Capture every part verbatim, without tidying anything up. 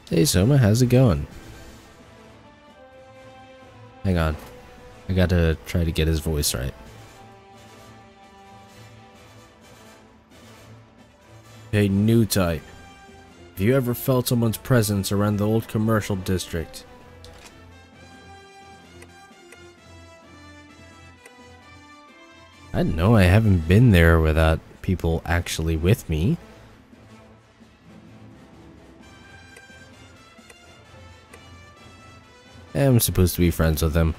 Hey Soma, how's it going? Hang on. I gotta try to get his voice right. Hey, new type. Have you ever felt someone's presence around the old commercial district? I know I haven't been there without people actually with me. I'm supposed to be friends with them.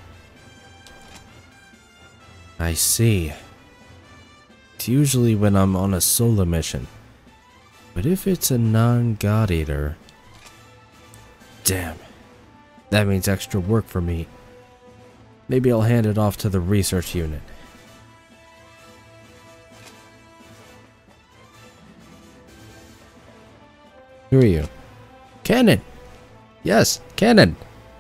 I see. It's usually when I'm on a solo mission. But if it's a non-God Eater... Damn. That means extra work for me. Maybe I'll hand it off to the research unit. Who are you? Cannon! Yes, Cannon!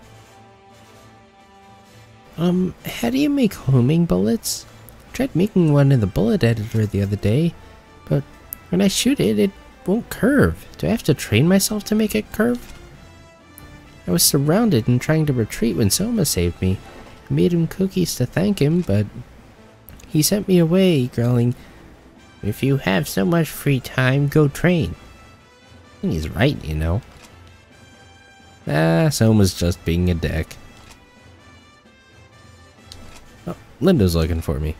Um, how do you make homing bullets? I tried making one in the bullet editor the other day, but when I shoot it, it won't curve. Do I have to train myself to make it curve? I was surrounded and trying to retreat when Soma saved me. I made him cookies to thank him, but he sent me away, growling, "If you have so much free time, go train." And he's right, you know. Ah, Soma's just being a dick. Oh, Linda's looking for me.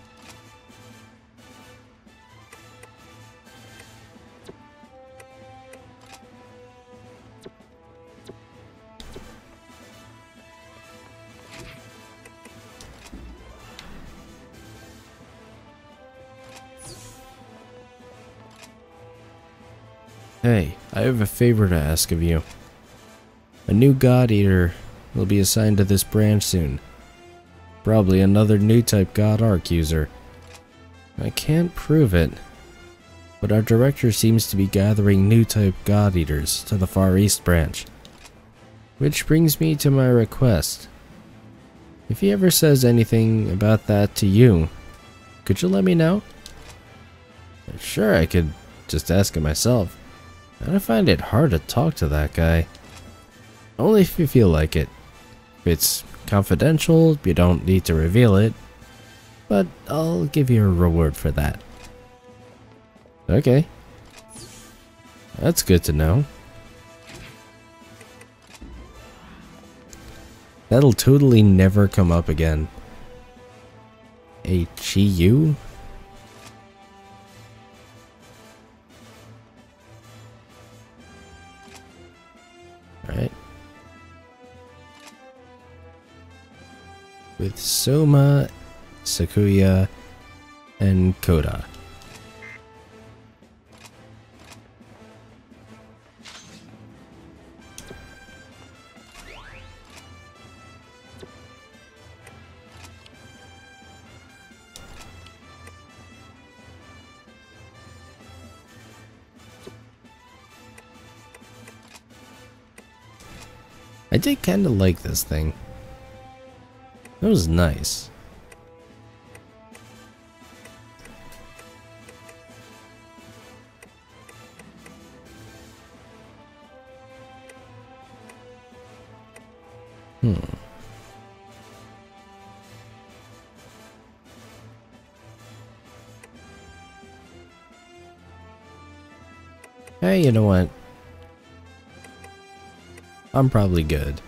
Hey, I have a favor to ask of you. A new God Eater will be assigned to this branch soon. Probably another new type God Arc user. I can't prove it, but our director seems to be gathering new type God Eaters to the Far East branch. Which brings me to my request. If he ever says anything about that to you, could you let me know? Sure, I could just ask him myself. I find it hard to talk to that guy. Only if you feel like it. If it's confidential, you don't need to reveal it. But I'll give you a reward for that. Okay. That's good to know. That'll totally never come up again. H E U? Right. With Soma, Sakuya, and Koda. I did kind of like this thing. It was nice. Hmm. Hey, you know what? I'm probably good.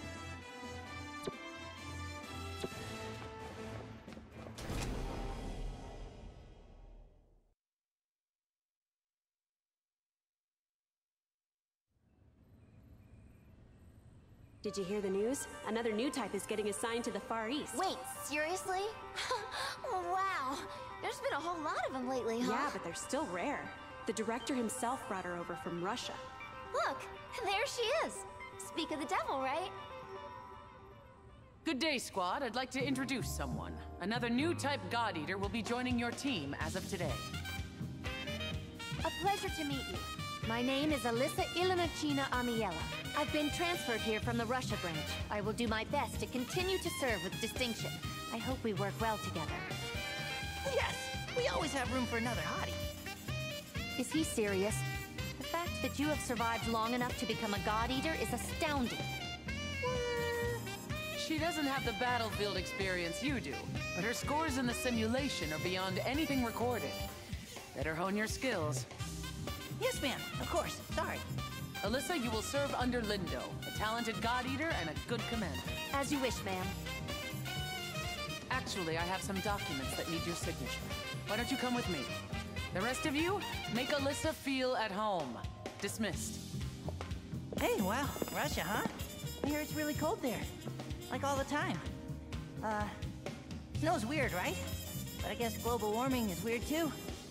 Did you hear the news? Another new type is getting assigned to the Far East. Wait, seriously? Wow, there's been a whole lot of them lately, huh? Yeah, but they're still rare. The director himself brought her over from Russia. Look, there she is. Speak of the devil, right? Good day, squad. I'd like to introduce someone. Another new type God Eater will be joining your team as of today. A pleasure to meet you. My name is Alyssa Ilinachina Amiela. I've been transferred here from the Russia branch. I will do my best to continue to serve with distinction. I hope we work well together. Yes, we always have room for another hottie. Is he serious? fact that you have survived long enough to become a God Eater is astounding. She doesn't have the battlefield experience you do, but her scores in the simulation are beyond anything recorded. Better hone your skills. Yes, ma'am. Of course. Sorry. Alyssa, you will serve under Lindo, a talented God Eater and a good commander. As you wish, ma'am. Actually, I have some documents that need your signature. Why don't you come with me? The rest of you, make Alyssa feel at home. Dismissed. Hey, wow. Russia, huh? I hear it's really cold there. Like all the time. Uh, snow's weird, right? But I guess global warming is weird too.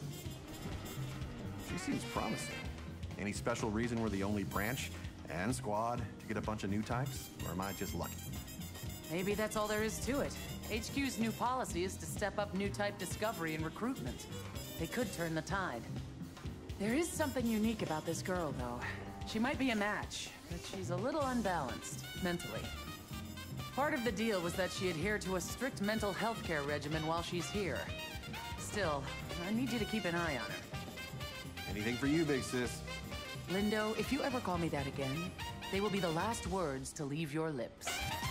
She seems promising. Any special reason we're the only branch and squad to get a bunch of new types? Or am I just lucky? Maybe that's all there is to it. H Q's new policy is to step up new type discovery and recruitment. They could turn the tide. There is something unique about this girl, though. She might be a match, but she's a little unbalanced, mentally. Part of the deal was that she adhered to a strict mental health care regimen while she's here. Still, I need you to keep an eye on her. Anything for you, big sis. Lindo, if you ever call me that again, they will be the last words to leave your lips.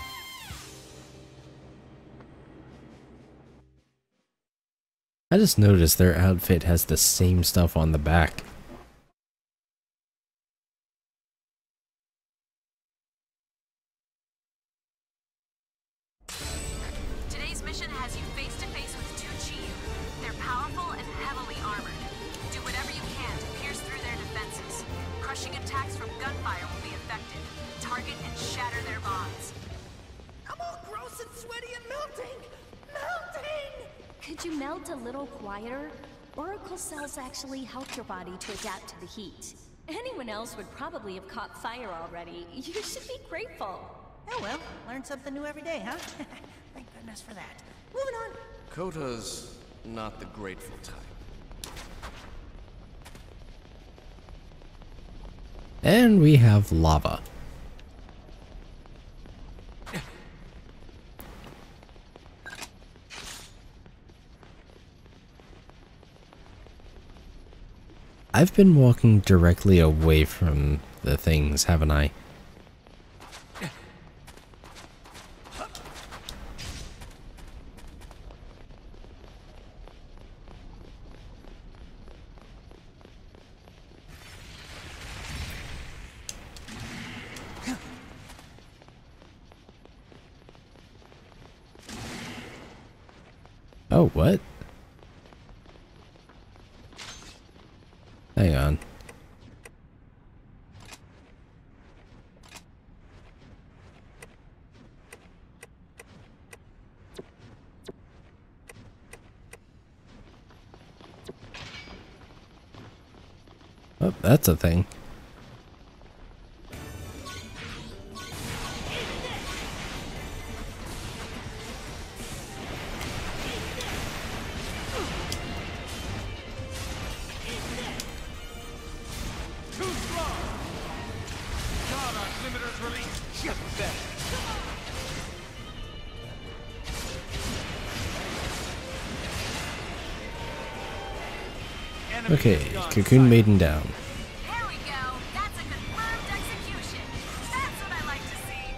I just noticed their outfit has the same stuff on the back. Today's mission has you face to face with two Chiyu. They're powerful and heavily armored. Do whatever you can to pierce through their defenses. Crushing attacks from gunfire will be effective. Target and shatter their bonds. I'm all gross and sweaty and melting! Melting! Could you melt a little quieter? Oracle cells actually help your body to adapt to the heat. Anyone else would probably have caught fire already. You should be grateful. Oh well, learn something new every day, huh? Thank goodness for that. Moving on. Kota's not the grateful type. And we have lava. I've been walking directly away from the things, haven't I? Oh, what? Hang on. Oh, that's a thing. Okay, Cocoon Maiden down. There we go. That's a confirmed execution. That's what I like to see.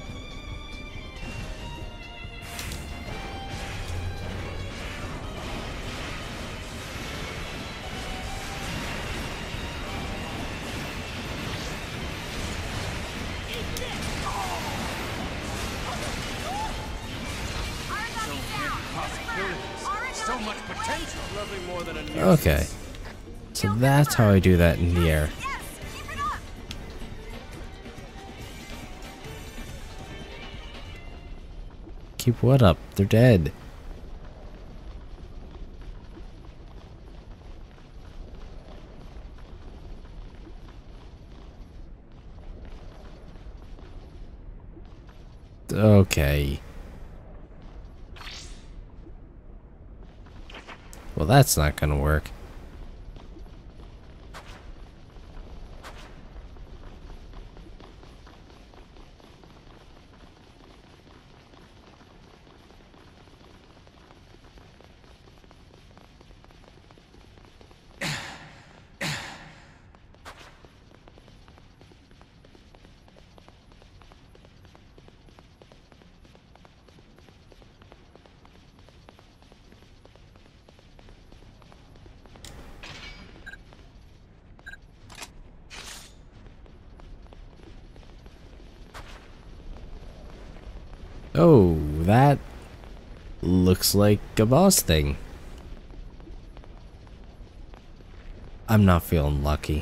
So much potential. Nothing more than a nuisance. Okay. So that's how I do that in the air. Yes, keep it up. Keep what up? They're dead. Okay. Well, that's not gonna work. Oh, that looks like a boss thing. I'm not feeling lucky.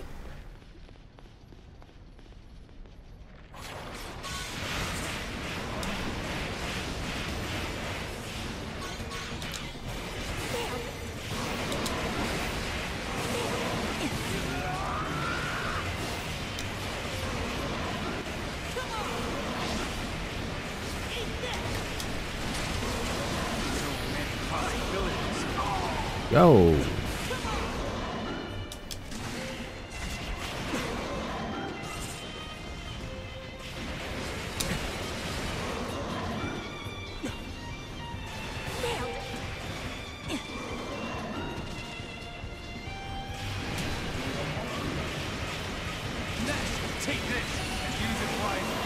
Go. Take this and use it wisely.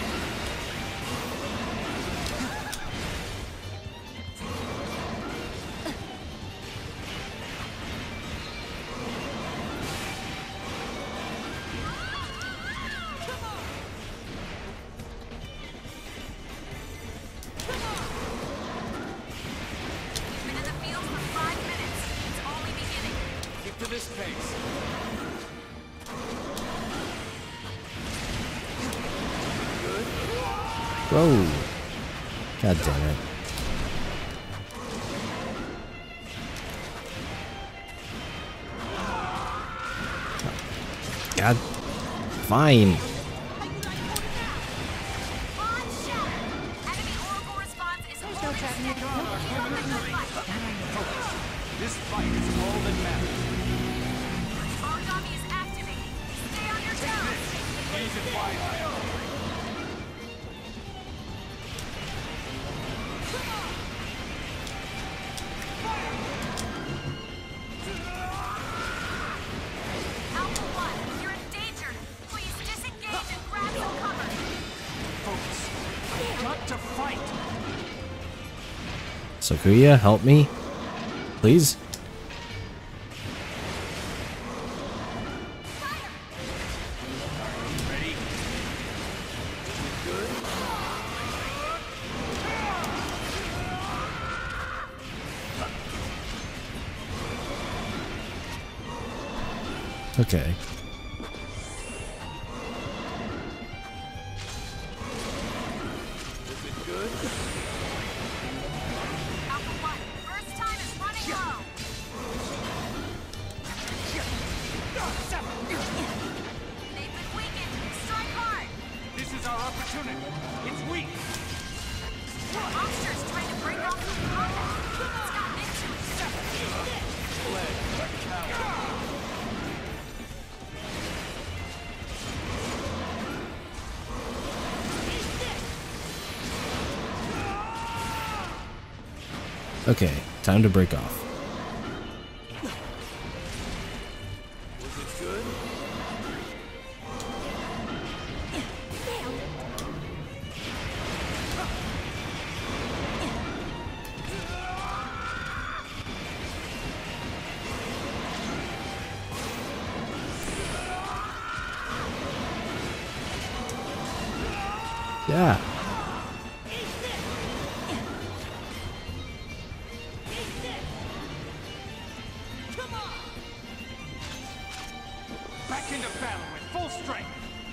Been in the field for five minutes. It's only beginning. Keep to this pace. Whoa. God damn it. God. Fine. Enemy Oracle response is holding steady. This fight is all that matters. Origami is activating. Stay on your toes. Use it wisely. Alpha One, you're in danger. Please disengage and grab some cover. Focus. I've got to fight. Sakuya, help me. Please. Ready? Good. Okay. Is it good? Alpha One, burst time is running low. They've been weakened. Strike hard. This is our opportunity. It's weak. The monster's trying to break off from combat. It's gotten into it. Okay, time to break off. Was it good? Yeah. Back into battle with full strength.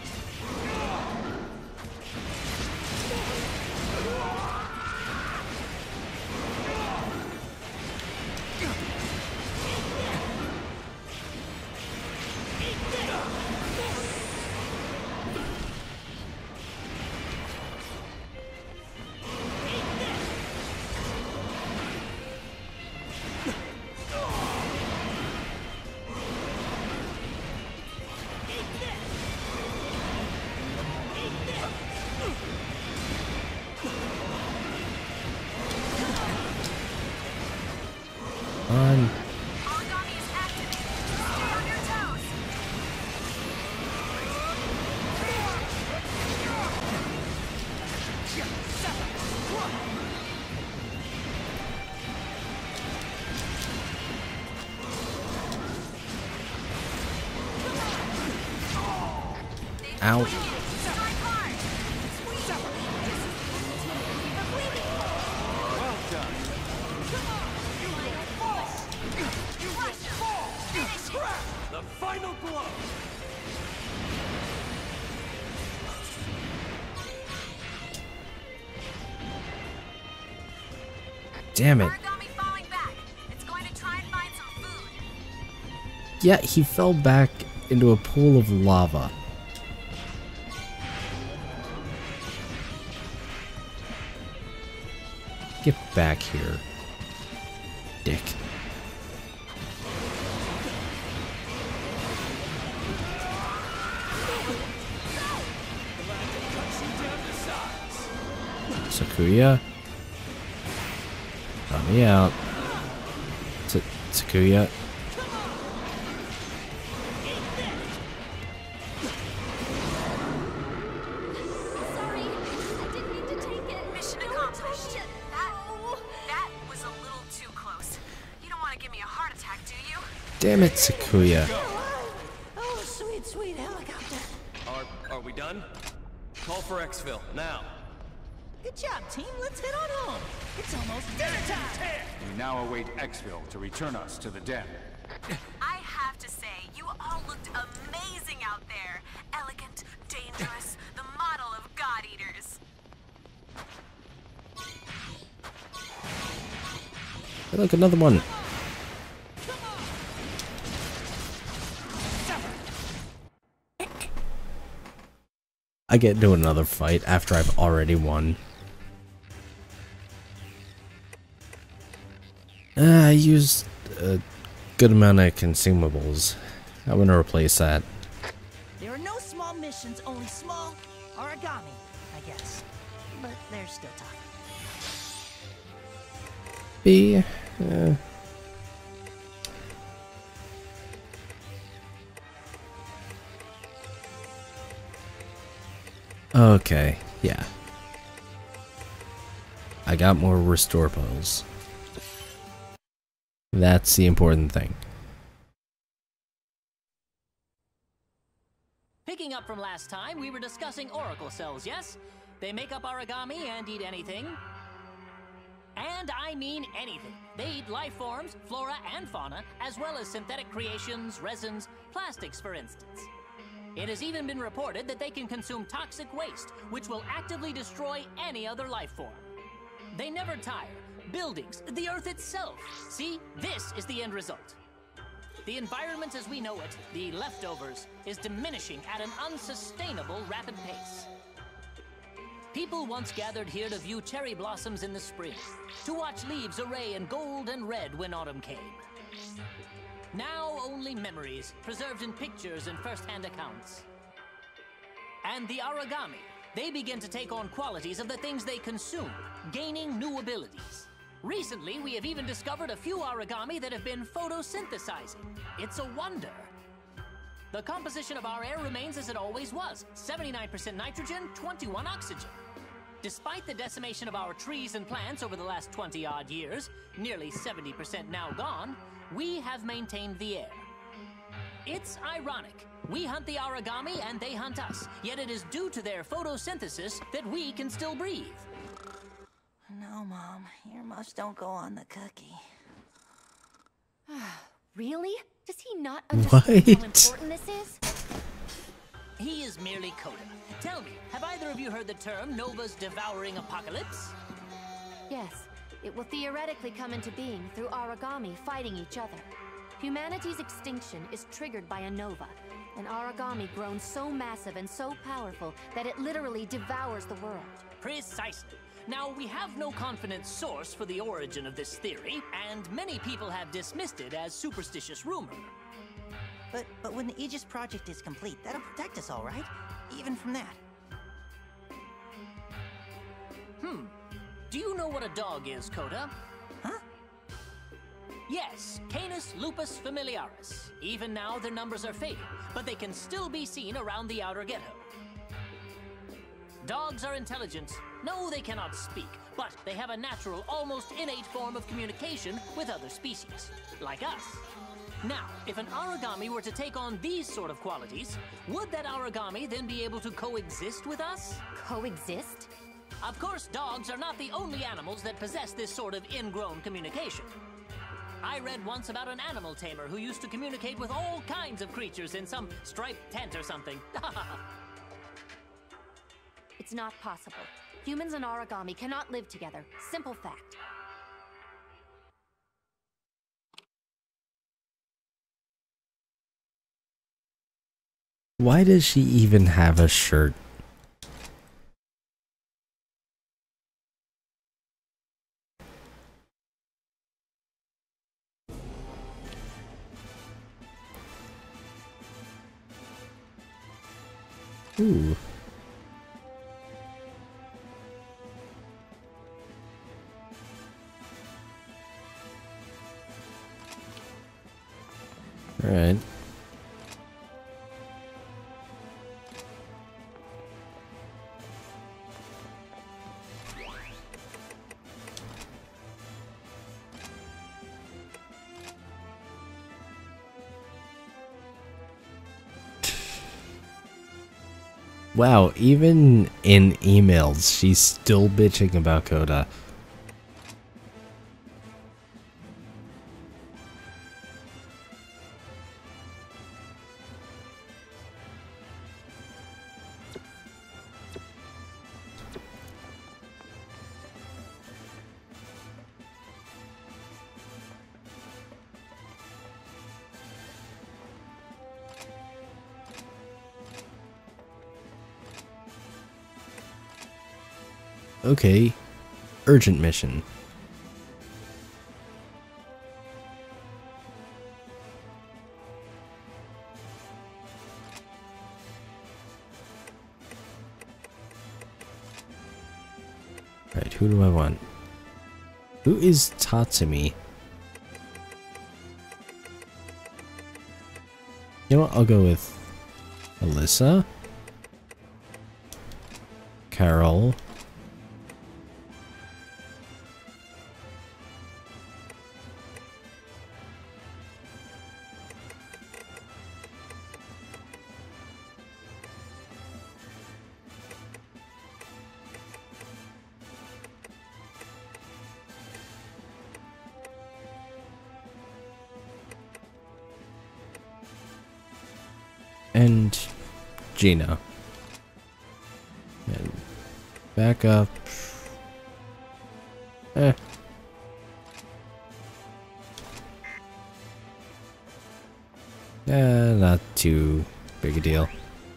On. Origami is activated. Stay on your toes. They've been Ow. weakened. Strike hard. Damn it. Origami falling back. It's going to try and find some food. Yeah, he fell back into a pool of lava. Get back here, dick. Sakuya, help me out. S Sakuya. Sorry, I didn't mean to take it. Mission Don't accomplished. touch it. That, Oh. that was a little too close. You don't want to give me a heart attack, do you? Damn it, Sakuya. Oh, sweet, sweet helicopter. Are, are we done? Call for exfil, now. Good job, team. Let's head on home. It's almost dinner time. We now await exfil to return us to the den. I have to say, you all looked amazing out there. Elegant, dangerous, the model of God Eaters. Hey, look, another one. I get into another fight after I've already won. Uh, I used a good amount of consumables. I'm gonna replace that. There are no small missions, only small origami, I guess. But they're still tough. B. Uh, okay, yeah. I got more restore pulls. That's the important thing. Picking up from last time, we were discussing oracle cells, yes? They make up origami and eat anything. And I mean anything. They eat life forms, flora and fauna, as well as synthetic creations, resins, plastics, for instance. It has even been reported that they can consume toxic waste, which will actively destroy any other life form. They never tire. Buildings, the Earth itself. See, this is the end result. The environment as we know it, the leftovers, is diminishing at an unsustainable rapid pace. People once gathered here to view cherry blossoms in the spring, to watch leaves array in gold and red when autumn came. Now only memories, preserved in pictures and first-hand accounts. And the origami, they begin to take on qualities of the things they consume, gaining new abilities. Recently, we have even discovered a few origami that have been photosynthesizing. It's a wonder. The composition of our air remains as it always was, seventy-nine percent nitrogen, twenty-one oxygen. Despite the decimation of our trees and plants over the last twenty-odd years, nearly seventy percent now gone, we have maintained the air. It's ironic. We hunt the origami and they hunt us, yet it is due to their photosynthesis that we can still breathe. No, Mom. Earmuffs don't go on the cookie. Really? Does he not understand how What? important this is? He is merely Coda. Tell me, have either of you heard the term Nova's devouring apocalypse? Yes, it will theoretically come into being through origami fighting each other. Humanity's extinction is triggered by a nova, an origami grown so massive and so powerful that it literally devours the world. Precisely. Now, we have no confident source for the origin of this theory, and many people have dismissed it as superstitious rumor. But but when the Aegis project is complete, that'll protect us all, right? Even from that. Hmm. Do you know what a dog is, Coda? Huh? Yes, Canis lupus familiaris. Even now, their numbers are fading, but they can still be seen around the outer ghetto. Dogs are intelligent. No, they cannot speak, but they have a natural, almost innate form of communication with other species, like us. Now, if an origami were to take on these sort of qualities, would that origami then be able to coexist with us? Coexist? Of course, dogs are not the only animals that possess this sort of ingrown communication. I read once about an animal tamer who used to communicate with all kinds of creatures in some striped tent or something. It's not possible. Humans and origami cannot live together. Simple fact. Why does she even have a shirt? Ooh. All right. Wow, even in emails, she's still bitching about Coda. Okay, urgent mission. Right, who do I want? Who is Tatsumi? You know what, I'll go with Alyssa, Carol, and Gina. And back up. Eh. Eh, not too big a deal.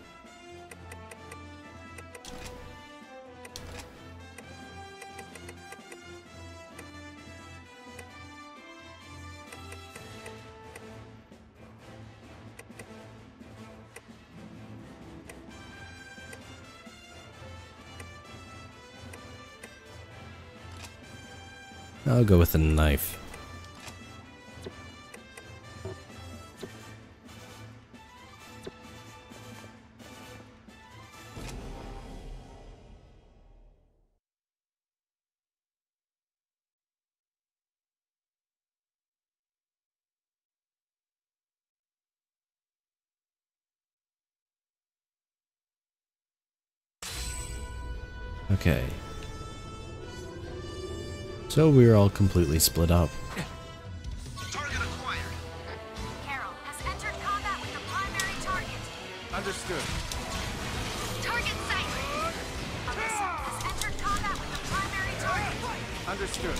I'll go with a knife. Okay. So we're all completely split up. Target acquired. Carol has entered combat with the primary target. Understood. Target sight. Alyssa has entered combat with the primary target. Understood.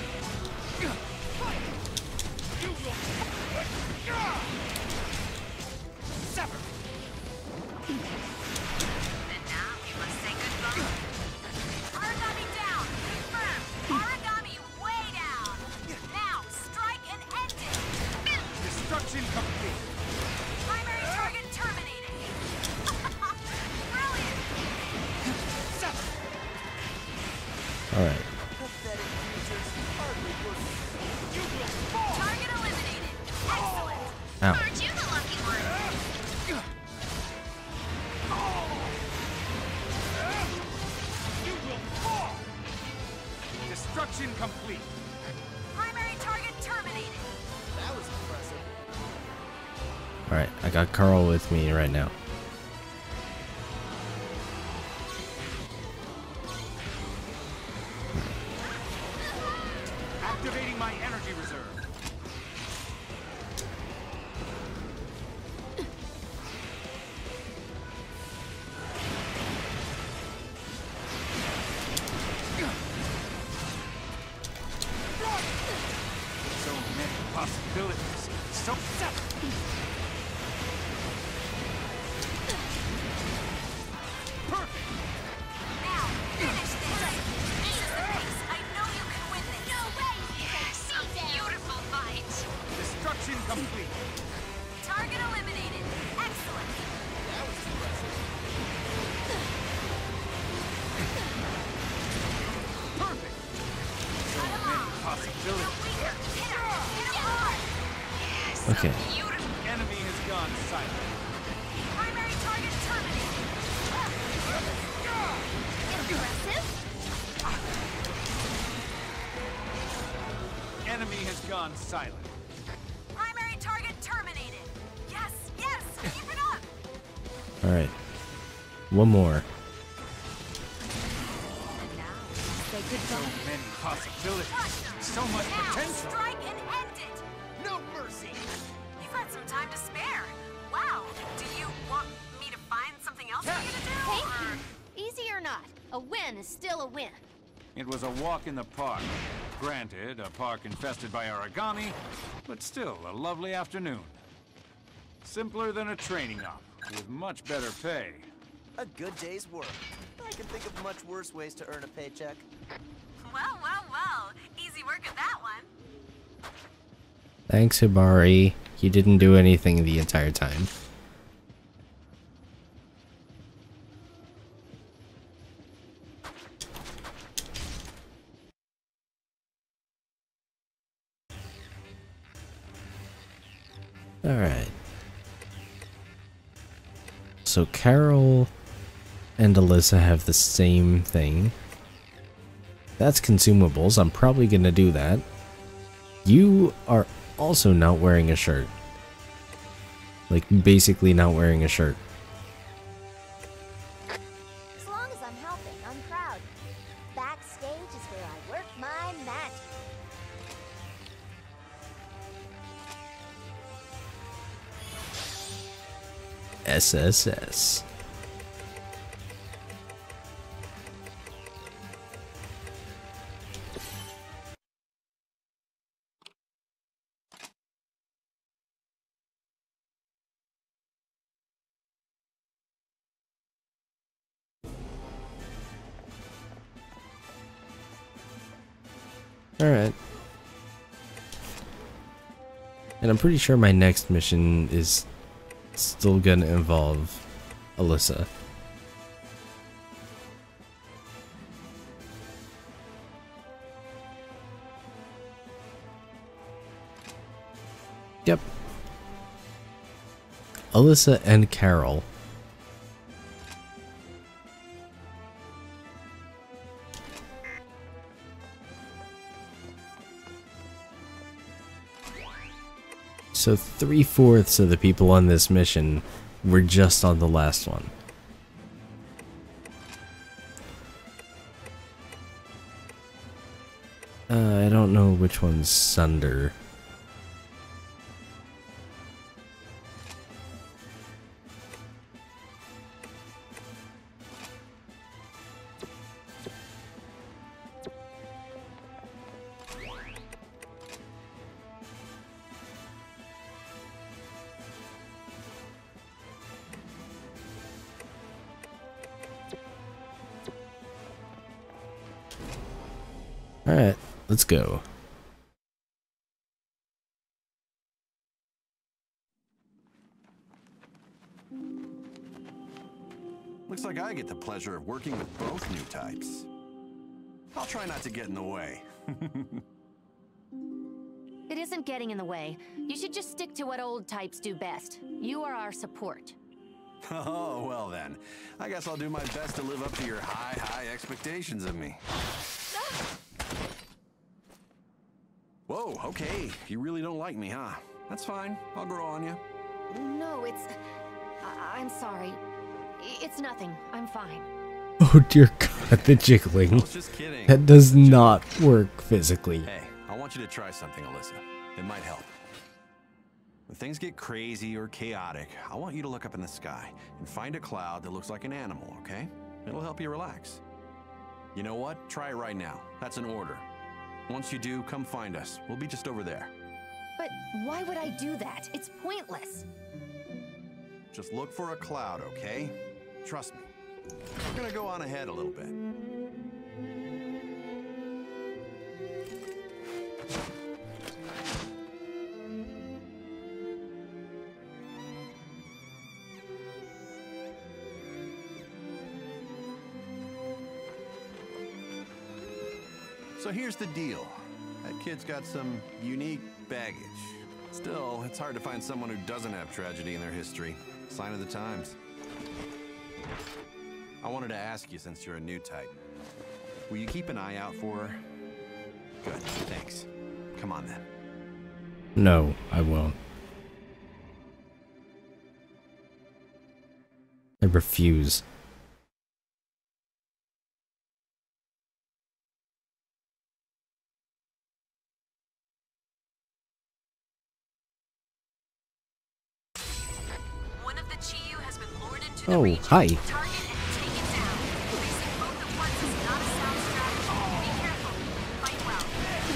Sever. And now you must say goodbye. Origami down. Confirmed. Origami way down. Now strike and end it. Destruction complete. Primary target terminated. Brilliant. Sever. All right. Target eliminated. Excellent. Ow. Aren't you the lucky one? Destruction complete. Primary target terminated. That was impressive. All right, I got Carl with me right now. Activating my energy reserve. So many possibilities. So separate. Okay. Enemy has gone silent. Primary target terminated. Impressive. Enemy has gone silent. Primary target terminated. Yes, yes, keep it up. Alright. One more. Say So goodbye. many possibilities. So much Now, potential. strike and end it. No mercy. You've got some time to spare. Wow. Do you want me to find something else for you to do? Thank or- you. Easy or not, a win is still a win. It was a walk in the park. Granted, a park infested by origami, but still a lovely afternoon. Simpler than a training op, with much better pay. A good day's work. I can think of much worse ways to earn a paycheck. Well, well, well. Easy work at that one. Thanks, Hibari. You didn't do anything the entire time. Alright. So Carol and Alyssa have the same thing. That's consumables. I'm probably gonna do that. You are also not wearing a shirt. Like, basically not wearing a shirt. As long as I'm helping, I'm proud. Backstage is where I work my magic. S S S. Alright. And I'm pretty sure my next mission is still gonna involve Alyssa. Yep. Alyssa and Carol. So three-fourths of the people on this mission were just on the last one. Uh, I don't know which one's Sunder. Alright, let's go. Looks like I get the pleasure of working with both new types. I'll try not to get in the way. It isn't getting in the way. You should just stick to what old types do best. You are our support. Oh, well then. I guess I'll do my best to live up to your high, high expectations of me. Whoa, okay. You really don't like me, huh? That's fine. I'll grow on you. No, it's... I I'm sorry. I- It's nothing. I'm fine. Oh dear god, the jiggling. I was just kidding. That does not work physically. Hey, I want you to try something, Alyssa. It might help. When things get crazy or chaotic, I want you to look up in the sky and find a cloud that looks like an animal, okay? It'll help you relax. You know what? Try it right now. That's an order. Once you do, come find us. We'll be just over there. But why would I do that? It's pointless. Just look for a cloud, okay? Trust me. We're gonna go on ahead a little bit. So here's the deal. That kid's got some unique baggage. Still, it's hard to find someone who doesn't have tragedy in their history. Sign of the times. I wanted to ask you, since you're a new type, will you keep an eye out for her? Good, thanks. Come on then. No, I won't. I refuse. One of the Chiyu has been lured into the Oh, region. hi. Target and take it down. Facing both at once is not a sound strategy. Be careful. Fight well.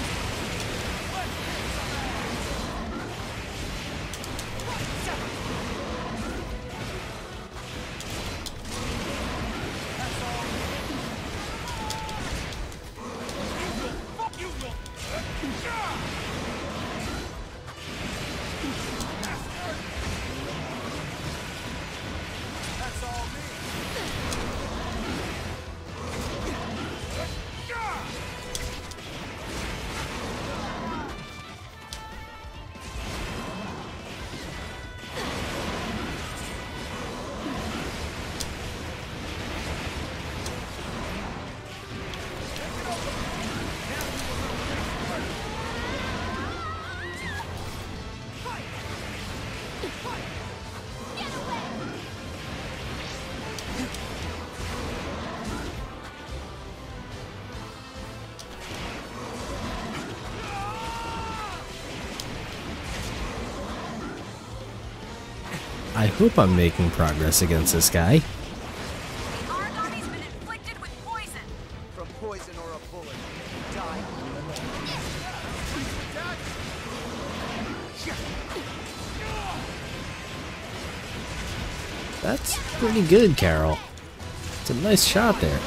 I hope I'm making progress against this guy. The Aragami's been inflicted with poison. From poison or a bullet. Die. That's pretty good, Carol. It's a nice shot there.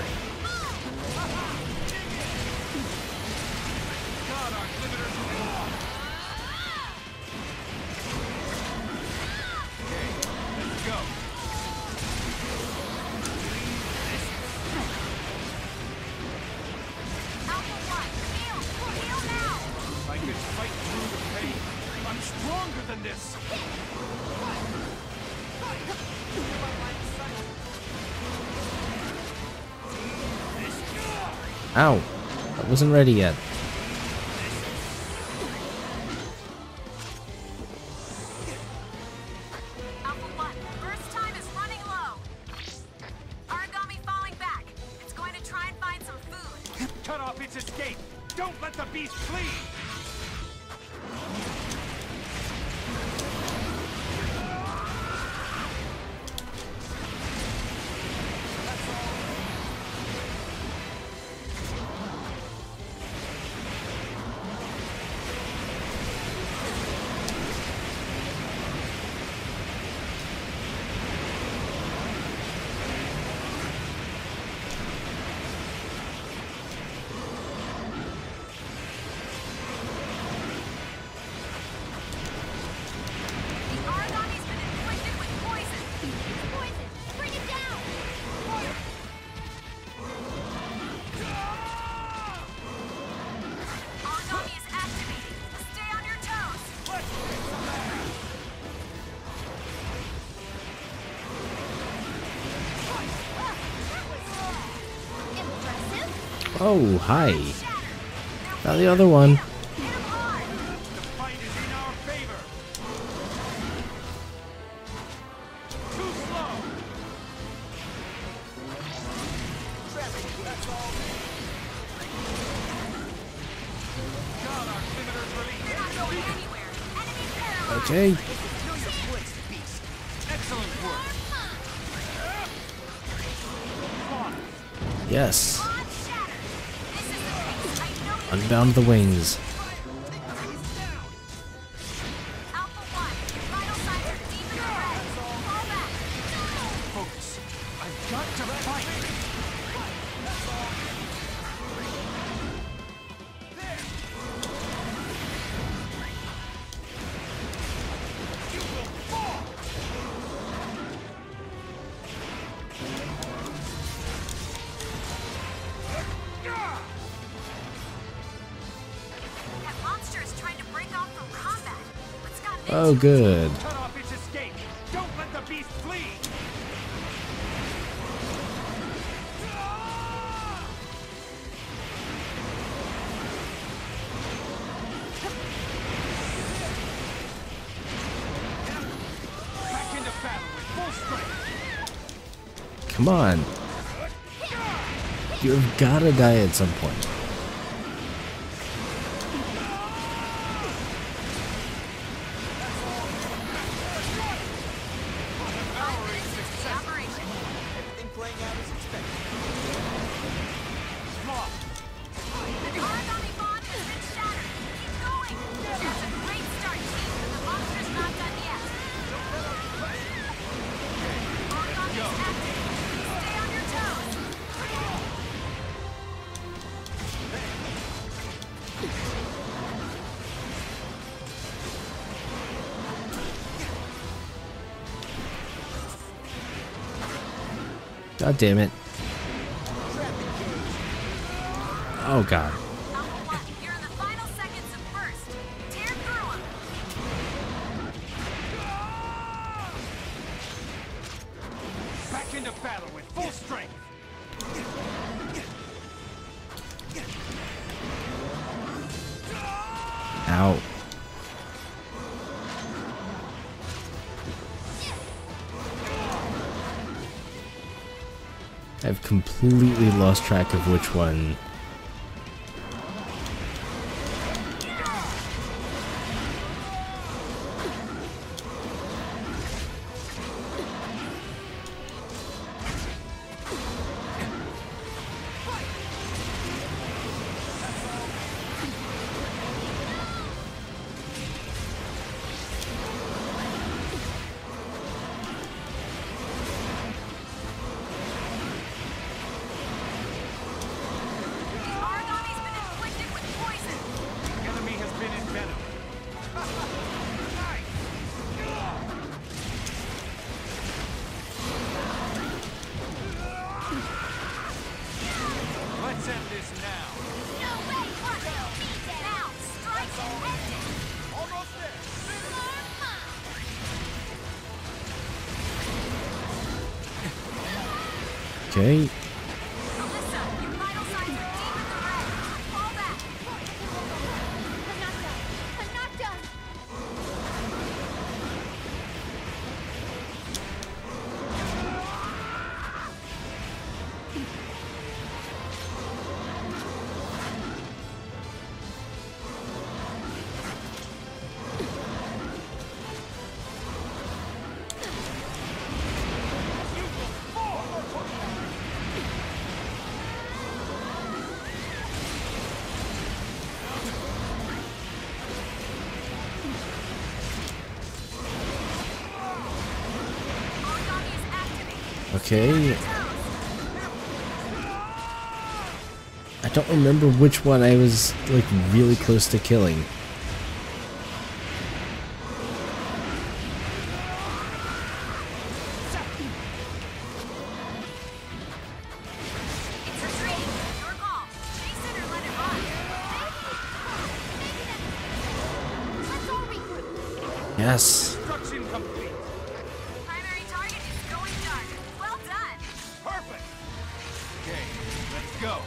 Alpha One, heal! Heal now! I can fight through the pain. I'm stronger than this. Ow. I wasn't ready yet. Alpha One, burst time is running low. Aragami falling back. It's going to try and find some food. Cut off its escape. Don't let the beast flee. The Aragami's been inflicted with poison. Poison! Bring it down! Aragami is activated. Stay on your toes. Impressive! Oh, hi. Got the other one. Hit him hard. The fight is in our favor. Too slow. God, our limiter's released. You're not going anywhere. Enemy paralyzed. Okay. Excellent work. Yes. Pod shattered. This is the pace. I know you Unbound the wings. Alpha One, vital signs are deep in the red. Fall back. Focus. I've got to fight. Oh, good. Cut off its escape. Don't let the beast flee. Back into battle with full strength. Come on. You've gotta die at some point. Everything playing out as expected. The origami bond has been shattered. Keep going. That's a great start, team, but the monster's not done yet. Origami's active. Stay on your toes. God damn it. Oh god. Alpha One, you're in the final seconds of first. Tear through him. Back into battle with full strength. Ow. I've completely lost track of which one. Origami's been inflicted with poison. The enemy has been envenomed. Nice. Let's end this now. No way, Marco! Now, strike and end it! Almost there. Okay. Alyssa, your vital signs are deep in the red. Fall back. I'm not done. I'm not done. Origami is activated. Okay. I don't remember which one I was like really close to killing. It's retreating. Your call. Chase it or let it run. Let's all regroup. Yes. Construction complete. Primary target is going dark. Well done. Perfect. Okay, let's go.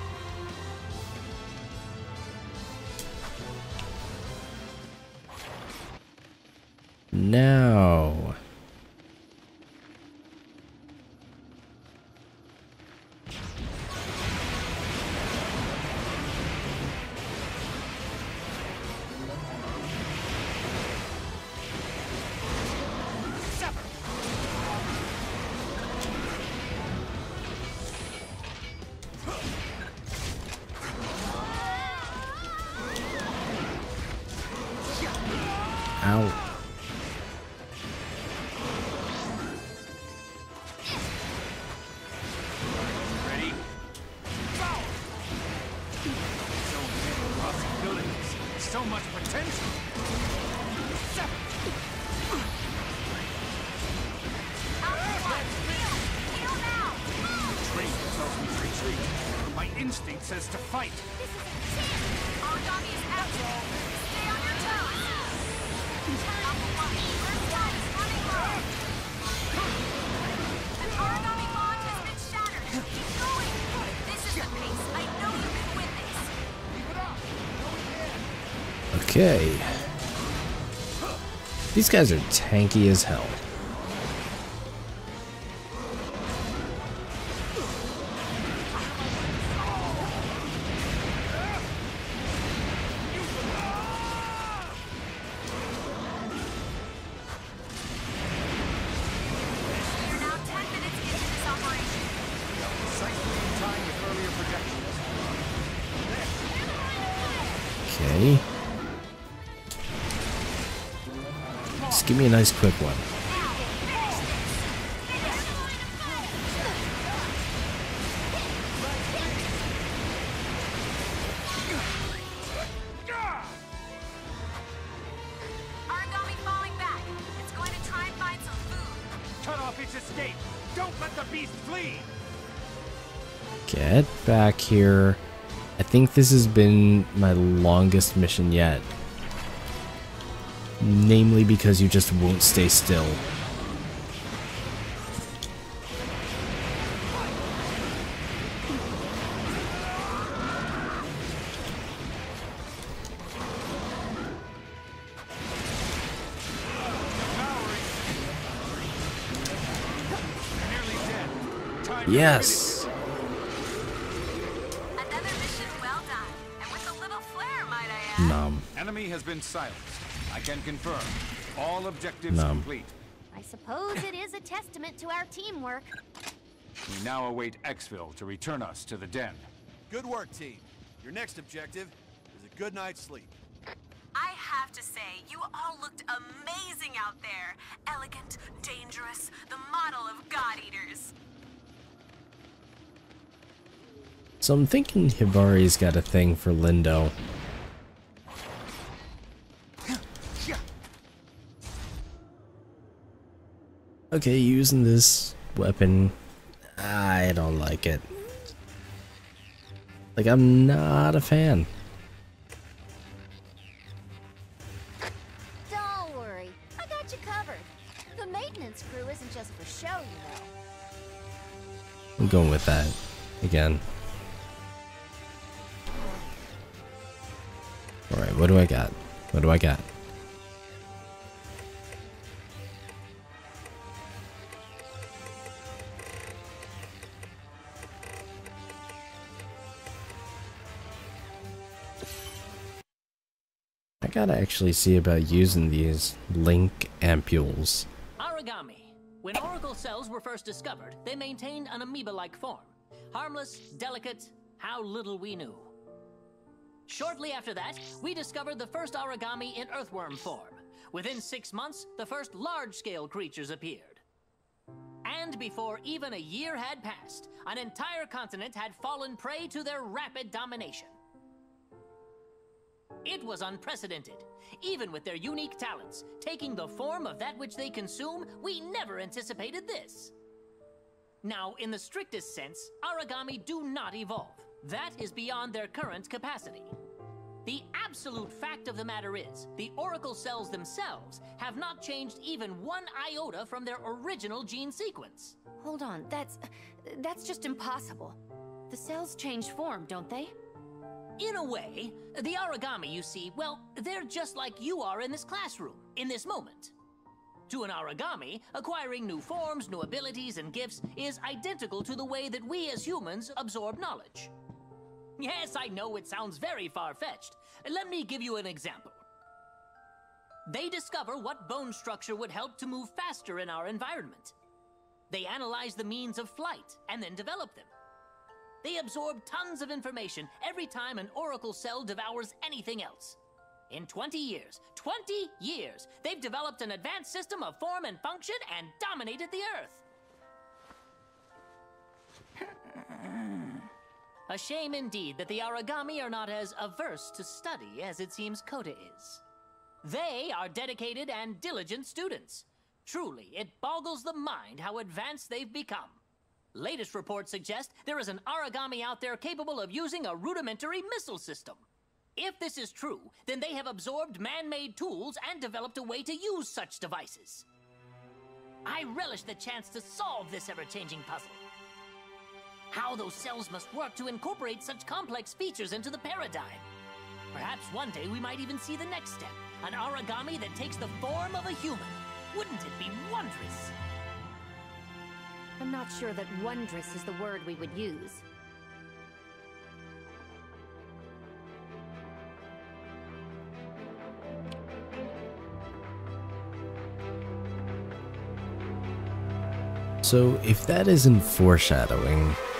Now. Ow. Ready? Go! So many possibilities. So much potential. Alpha One, heal. Heal now. Train tells me to retreat. My instinct says to fight. Origami is active. Stay on your toes. Alpha Origami bond has been shattered. Keep going. This is the pace. I know you can win this. Okay. These guys are tanky as hell. You're now ten minutes into this operation. Precisely in time with earlier projections. Okay. Just give me a nice quick one. Origami falling back. It's going to try and find some food. Cut off its escape! Don't let the beast flee! Get back here. I think this has been my longest mission yet. Namely because you just won't stay still. Yes! Another mission well done. And with a little flair, might I add. Nom. Enemy has been silenced. I can confirm. All objectives Nom. complete. I suppose it is a testament to our teamwork. We now await Exfil to return us to the den. Good work, team. Your next objective is a good night's sleep. I have to say, you all looked amazing out there. Elegant, dangerous, the model of God Eaters. So I'm thinking Hibari's got a thing for Lindo. Okay, using this weapon, I don't like it. Like, I'm not a fan. Don't worry, I got you covered. The maintenance crew isn't just for show, you know. I'm going with that again. Alright, what do I got? What do I got? I gotta actually see about using these link ampules. Origami. When oracle cells were first discovered, they maintained an amoeba-like form. Harmless, delicate, how little we knew. Shortly after that, we discovered the first origami in earthworm form. Within six months, the first large-scale creatures appeared. And before even a year had passed, an entire continent had fallen prey to their rapid domination. It was unprecedented. Even with their unique talents, taking the form of that which they consume, we never anticipated this. Now, in the strictest sense, origami do not evolve. That is beyond their current capacity. The absolute fact of the matter is, the oracle cells themselves have not changed even one iota from their original gene sequence. Hold on, that's... that's just impossible. The cells change form, don't they? In a way, the origami you see, well, they're just like you are in this classroom, in this moment. To an origami, acquiring new forms, new abilities, and gifts is identical to the way that we as humans absorb knowledge. Yes, I know it sounds very far-fetched. Let me give you an example. They discover what bone structure would help to move faster in our environment. They analyze the means of flight and then develop them. They absorb tons of information every time an oracle cell devours anything else. In twenty years, twenty years, they've developed an advanced system of form and function and dominated the Earth. A shame indeed that the origami are not as averse to study as it seems Kota is. They are dedicated and diligent students. Truly, it boggles the mind how advanced they've become. Latest reports suggest there is an origami out there capable of using a rudimentary missile system. If this is true, then they have absorbed man-made tools and developed a way to use such devices. I relish the chance to solve this ever-changing puzzle. How those cells must work to incorporate such complex features into the paradigm. Perhaps one day we might even see the next step, an origami that takes the form of a human. Wouldn't it be wondrous? I'm not sure that wondrous is the word we would use. So, if that isn't foreshadowing,